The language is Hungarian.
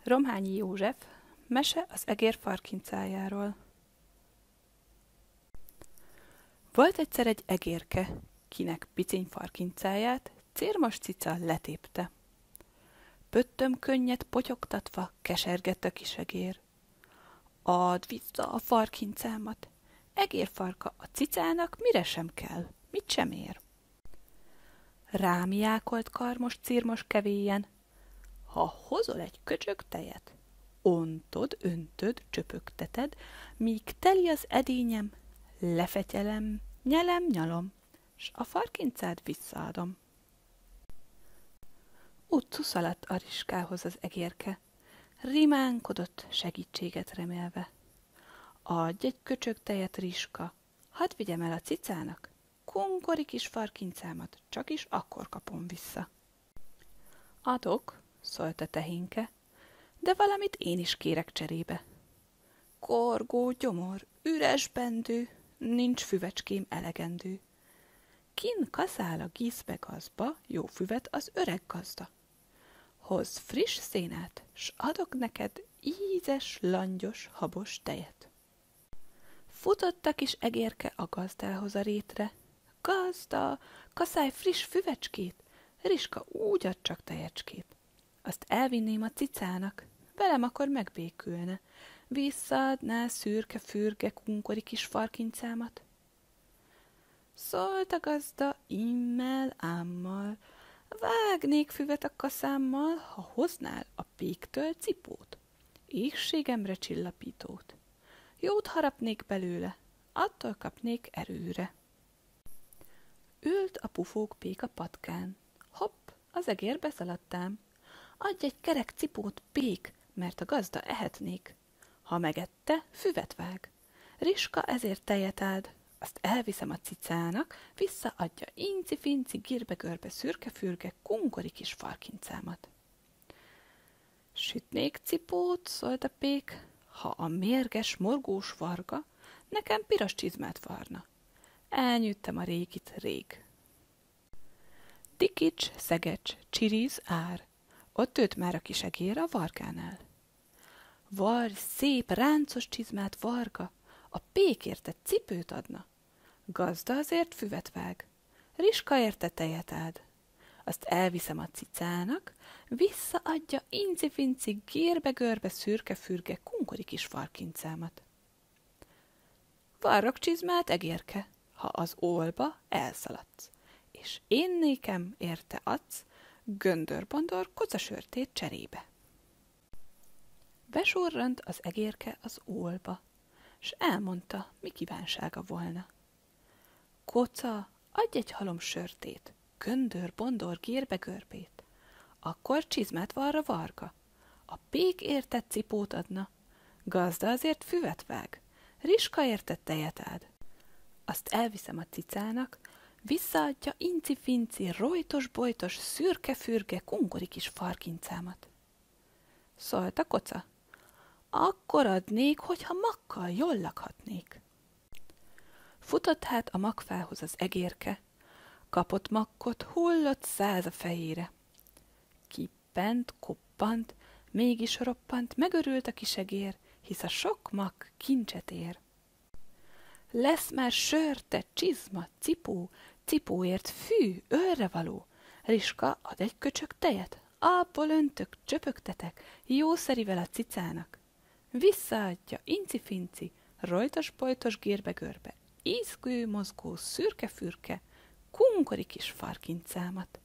Romhányi József, mese az egér farkincájáról. Volt egyszer egy egérke, kinek piciny farkincáját cérmos cica letépte. Pöttöm-könnyet potyogtatva kesergett a kisegér. Add vissza a farkincámat, egérfarka a cicának mire sem kell, mit sem ér. Rámiákolt karmos círmos kevélyen, ha hozol egy köcsög tejet, ontod, öntöd, csöpögteted, míg teli az edényem, lefetyelem, nyelem, nyalom, s a farkincád visszaadom. Utcu szaladt a Riskához az egérke, rimánkodott segítséget remélve. Adj egy köcsög tejet, Riska, hadd vigyem el a cicának, kunkori kis farkincámat, csak is akkor kapom vissza. Adok, szólt a tehénke, de valamit én is kérek cserébe. Korgó, gyomor, üres bendő, nincs füvecském elegendő. Kin kaszál a gízbe gazba, jó füvet az öreg gazda. Hozz friss szénát, s adok neked ízes, langyos, habos tejet. Futott a kis egérke a gazdához a rétre. Gazda, kaszálj friss füvecskét, Riska úgy ad csak tejecskét. Azt elvinném a cicának, velem akkor megbékülne. Visszaadná szürke-fürge kunkori kis farkincámat. Szólt a gazda immel, ámmal, vágnék füvet a kaszámmal, ha hoznál a péktől cipót, éhségemre csillapítót. Jót harapnék belőle, attól kapnék erőre. Ült a pufók pék a patkán. Hopp, az egér beszaladtám. Adj egy kerek cipót, pék, mert a gazda ehetnék. Ha megette, füvet vág. Riska ezért tejet áld, azt elviszem a cicának, visszaadja inci-finci, gírbe-görbe, szürke-fürge, kunkori kis farkincámat. Sütnék cipót, szólt a pék, ha a mérges, morgós varga nekem piros csizmát varna. Elnyűttem a régit rég. Dikics, szegecs, csiriz, ár, ott ült már a kis egér a vargánál. Varj szép, ráncos csizmát, varga, a pék érte cipőt adna. Gazda azért füvet vág, Riska érte tejet áld. Azt elviszem a cicának, visszaadja inci-finci, gérbe-görbe, szürke-fürge, kunkori kis farkincámat. Varrok csizmát, egérke, ha az ólba elszaladsz, és én nékem érte adsz, göndör-bondor kocasörtét cserébe. Besurrant az egérke az ólba, s elmondta, mi kívánsága volna. Koca, adj egy halom sörtét, göndör-bondor gérbe-görbét, akkor csizmát varra varga, a pék értett cipót adna, gazda azért füvet vág, Riska értett tejet áld. Azt elviszem a cicának, visszaadja inci-finci, rojtos-bojtos, szürke-fürge, kunkori kis farkincámat. Szólt a koca, akkor adnék, hogyha makkal jól lakhatnék. Futott hát a magfához az egérke, kapott makkot, hullott száz a fejére. Kippent, koppant, mégis roppant, megörült a kisegér, hisz a sok makk kincset ér. Lesz már sörte, csizma, cipó, cipóért fű, őrrevaló. Riska, ad egy köcsög tejet, abból öntök, csöpögtetek, jószerivel a cicának. Visszaadja inci-finci, rojtos-bojtos gérbe-görbe, ízgő, mozgó, szürke-fürke, kunkori kis farkincámat.